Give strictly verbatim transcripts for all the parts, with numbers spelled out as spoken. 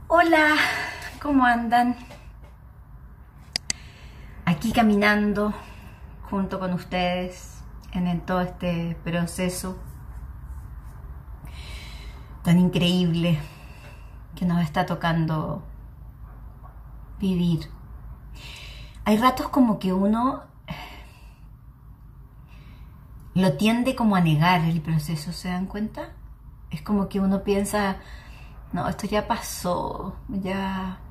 Hola, ¿cómo andan? Aquí caminando junto con ustedes en el- todo este proceso tan increíble que nos está tocando vivir. Hay ratos como que uno lo tiende como a negar el proceso, ¿se dan cuenta? Es como que uno piensa, no, esto ya pasó, ya...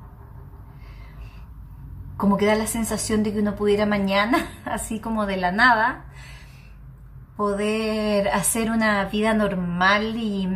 Como que da la sensación de que uno pudiera mañana, así como de la nada, poder hacer una vida normal y,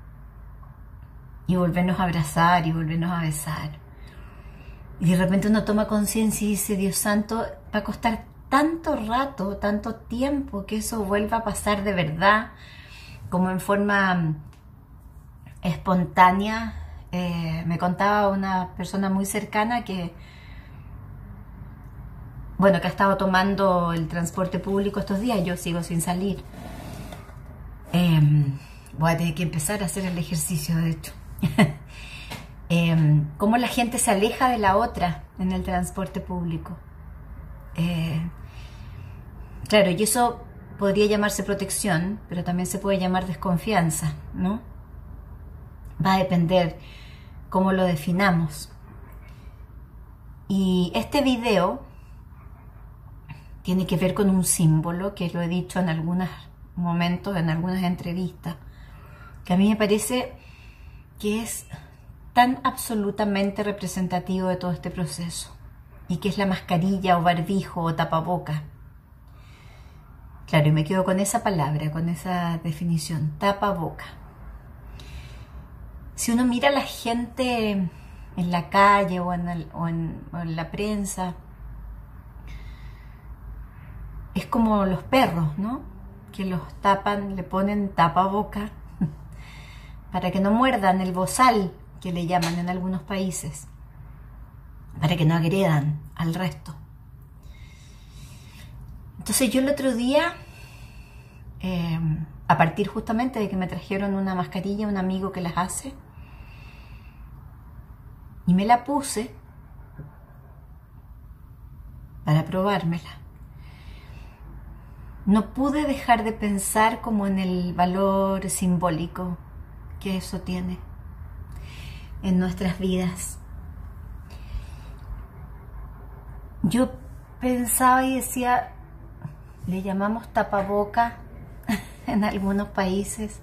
y volvernos a abrazar y volvernos a besar. Y de repente uno toma conciencia y dice, Dios santo, va a costar tanto rato, tanto tiempo que eso vuelva a pasar de verdad, como en forma espontánea. Eh, me contaba una persona muy cercana que, bueno, que ha estado tomando el transporte público estos días. Yo sigo sin salir. Eh, voy a tener que empezar a hacer el ejercicio, de hecho. eh, cómo la gente se aleja de la otra en el transporte público. Eh, claro, y eso podría llamarse protección, pero también se puede llamar desconfianza, ¿no? Va a depender cómo lo definamos. Y este video tiene que ver con un símbolo que lo he dicho en algunos momentos, en algunas entrevistas, que a mí me parece que es tan absolutamente representativo de todo este proceso, y que es la mascarilla o barbijo o tapaboca. Claro, y me quedo con esa palabra, con esa definición, tapaboca. Si uno mira a la gente en la calle o en, el, o en, o en la prensa, es como los perros, ¿no? Que los tapan, le ponen tapaboca para que no muerdan el bozal, que le llaman en algunos países, para que no agredan al resto. Entonces yo el otro día, eh, a partir justamente de que me trajeron una mascarilla, un amigo que las hace, y me la puse para probármela, no pude dejar de pensar como en el valor simbólico que eso tiene en nuestras vidas. Yo pensaba y decía, le llamamos tapaboca en algunos países,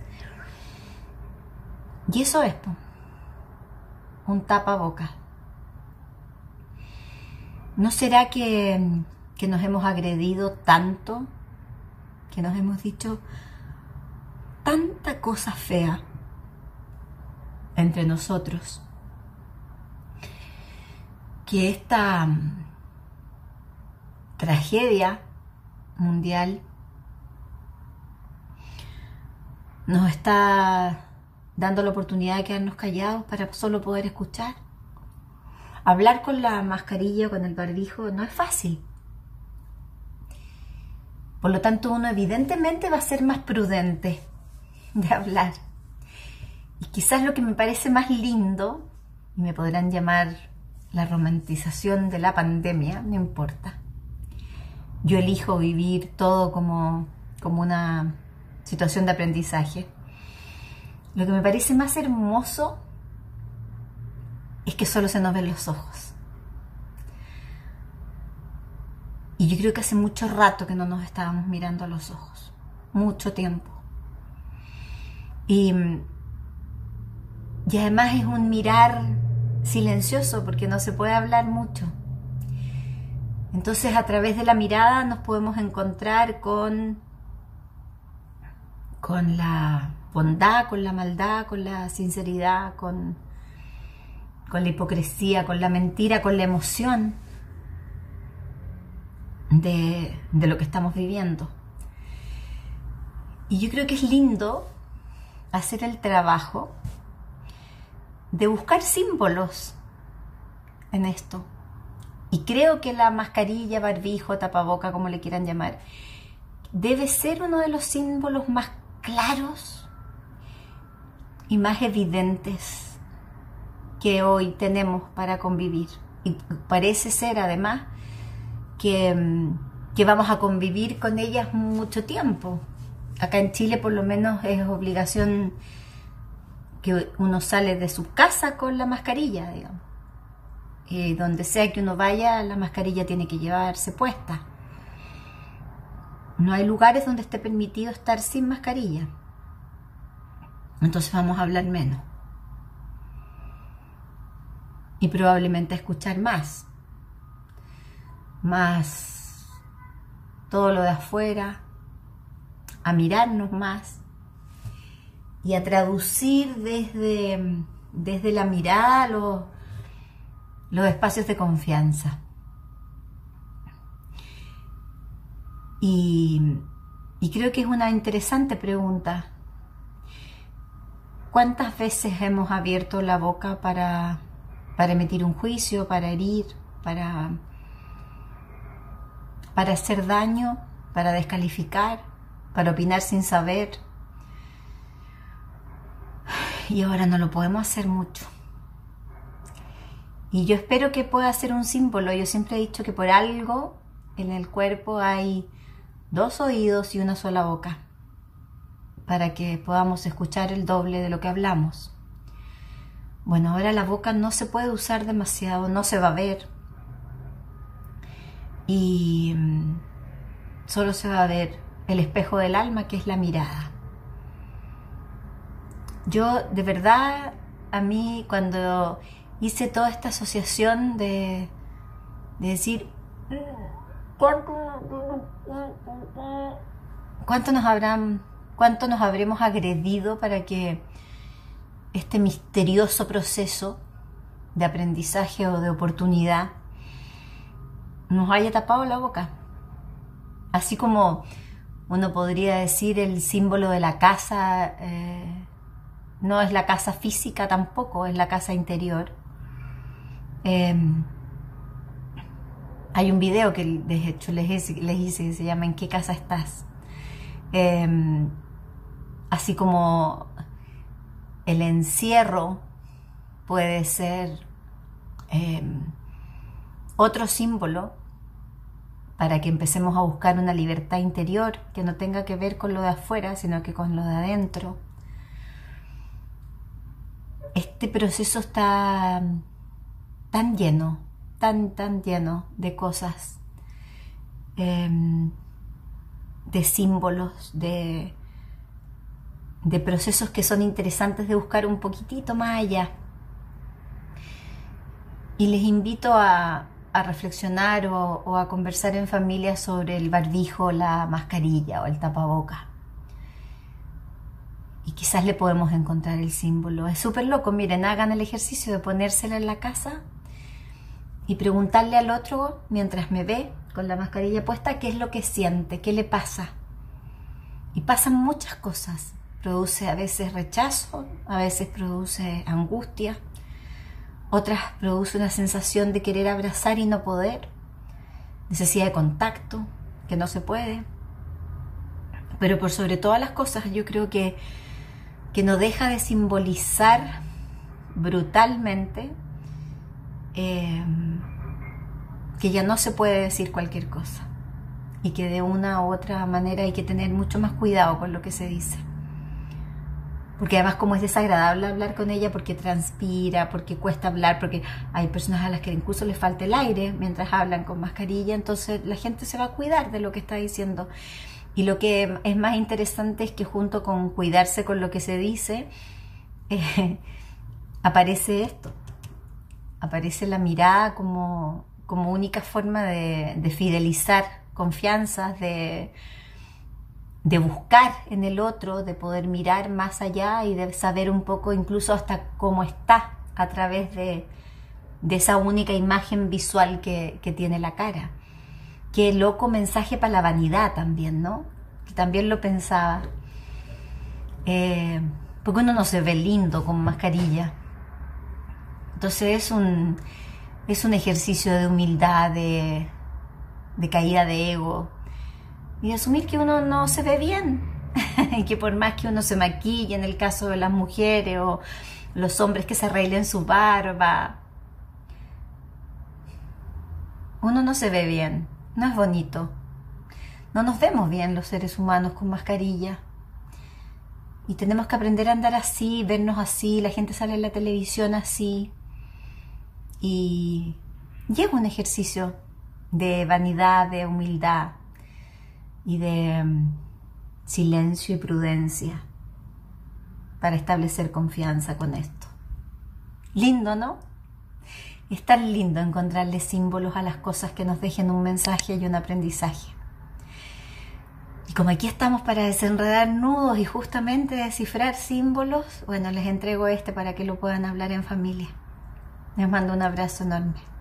y eso es un tapaboca. ¿No será que, que nos hemos agredido tanto, que nos hemos dicho tanta cosa fea entre nosotros, que esta tragedia mundial nos está dando la oportunidad de quedarnos callados para solo poder escuchar? Hablar con la mascarilla, con el barbijo, no es fácil. Por lo tanto, uno evidentemente va a ser más prudente de hablar. Y quizás lo que me parece más lindo, y me podrán llamar la romantización de la pandemia, no importa. Yo elijo vivir todo como, como una situación de aprendizaje. Lo que me parece más hermoso es que solo se nos ven los ojos. Y yo creo que hace mucho rato que no nos estábamos mirando a los ojos. Mucho tiempo. Y, y además es un mirar silencioso, porque no se puede hablar mucho. Entonces, a través de la mirada nos podemos encontrar con, con la bondad, con la maldad, con la sinceridad, con, con la hipocresía, con la mentira, con la emoción de, de lo que estamos viviendo. Y yo creo que es lindo hacer el trabajo de buscar símbolos en esto. Y creo que la mascarilla, barbijo, tapaboca, como le quieran llamar, debe ser uno de los símbolos más claros y más evidentes que hoy tenemos para convivir. Y parece ser además que, que vamos a convivir con ellas mucho tiempo. Acá en Chile por lo menos es obligación que uno sale de su casa con la mascarilla, digamos. Y donde sea que uno vaya, la mascarilla tiene que llevarse puesta. No hay lugares donde esté permitido estar sin mascarilla. Entonces vamos a hablar menos. Y probablemente a escuchar más. Más todo lo de afuera. A mirarnos más. Y a traducir desde, desde la mirada los, los espacios de confianza. Y, y creo que es una interesante pregunta. ¿Cuántas veces hemos abierto la boca para, para emitir un juicio, para herir, para, para hacer daño, para descalificar, para opinar sin saber? Y ahora no lo podemos hacer mucho. Y yo espero que pueda ser un símbolo. Yo siempre he dicho que por algo en el cuerpo hay dos oídos y una sola boca, para que podamos escuchar el doble de lo que hablamos. Bueno, ahora la boca no se puede usar demasiado, no se va a ver. Y mm, solo se va a ver el espejo del alma, que es la mirada. Yo, de verdad, a mí cuando hice toda esta asociación de, de decir ¿cuánto, cuánto nos habrán, cuánto nos habremos agredido para que este misterioso proceso de aprendizaje o de oportunidad nos haya tapado la boca? Así como uno podría decir el símbolo de la casa, eh, no es la casa física tampoco, es la casa interior. Eh, hay un video que de hecho les hice, les hice que se llama ¿En qué casa estás? Eh, así como el encierro puede ser eh, otro símbolo para que empecemos a buscar una libertad interior que no tenga que ver con lo de afuera, sino que con lo de adentro. Este proceso está tan lleno, tan, tan lleno de cosas, eh, de símbolos, de, de procesos que son interesantes de buscar un poquitito más allá. Y les invito a, a reflexionar o, o a conversar en familia sobre el barbijo, la mascarilla o el tapaboca. Y quizás le podemos encontrar el símbolo. Es súper loco, miren, hagan el ejercicio de ponérsela en la casa y preguntarle al otro, mientras me ve con la mascarilla puesta, qué es lo que siente, qué le pasa. Y pasan muchas cosas. Produce a veces rechazo, a veces produce angustia, otras produce una sensación de querer abrazar y no poder, necesidad de contacto, que no se puede. Pero por sobre todas las cosas, yo creo que que no deja de simbolizar brutalmente eh, que ya no se puede decir cualquier cosa y que de una u otra manera hay que tener mucho más cuidado con lo que se dice, porque además como es desagradable hablar con ella porque transpira, porque cuesta hablar, porque hay personas a las que incluso les falta el aire mientras hablan con mascarilla, entonces la gente se va a cuidar de lo que está diciendo. Y lo que es más interesante es que junto con cuidarse con lo que se dice, eh, aparece esto, aparece la mirada como, como única forma de, de fidelizar confianzas, de, de buscar en el otro, de poder mirar más allá y de saber un poco incluso hasta cómo está a través de, de esa única imagen visual que, que tiene la cara. Qué loco mensaje para la vanidad también, ¿no? Que también lo pensaba. Eh, porque uno no se ve lindo con mascarilla. Entonces es un, es un ejercicio de humildad, de, de caída de ego. Y de asumir que uno no se ve bien. Y que por más que uno se maquille, en el caso de las mujeres, o, los hombres que se arreglen su barba. Uno no se ve bien, no es bonito. No nos vemos bien los seres humanos con mascarilla. Y tenemos que aprender a andar así, vernos así, la gente sale en la televisión así. Y, y es un ejercicio de vanidad, de humildad y de um, silencio y prudencia para establecer confianza con esto. Lindo, ¿no? Es tan lindo encontrarle símbolos a las cosas que nos dejen un mensaje y un aprendizaje. Y como aquí estamos para desenredar nudos y justamente descifrar símbolos, bueno, les entrego este para que lo puedan hablar en familia. Les mando un abrazo enorme.